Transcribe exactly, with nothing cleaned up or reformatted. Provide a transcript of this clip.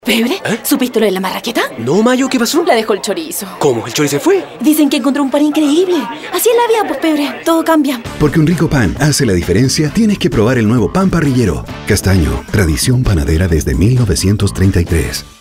¿Pebre? ¿Eh? ¿Supiste lo de la marraqueta? No, Mayo, ¿qué pasó? La dejó el chorizo. ¿Cómo? ¿El chorizo se fue? Dicen que encontró un pan increíble. Así es la vida, pues, Pebre. Todo cambia. Porque un rico pan hace la diferencia, tienes que probar el nuevo pan parrillero. Castaño, tradición panadera desde mil novecientos treinta y tres.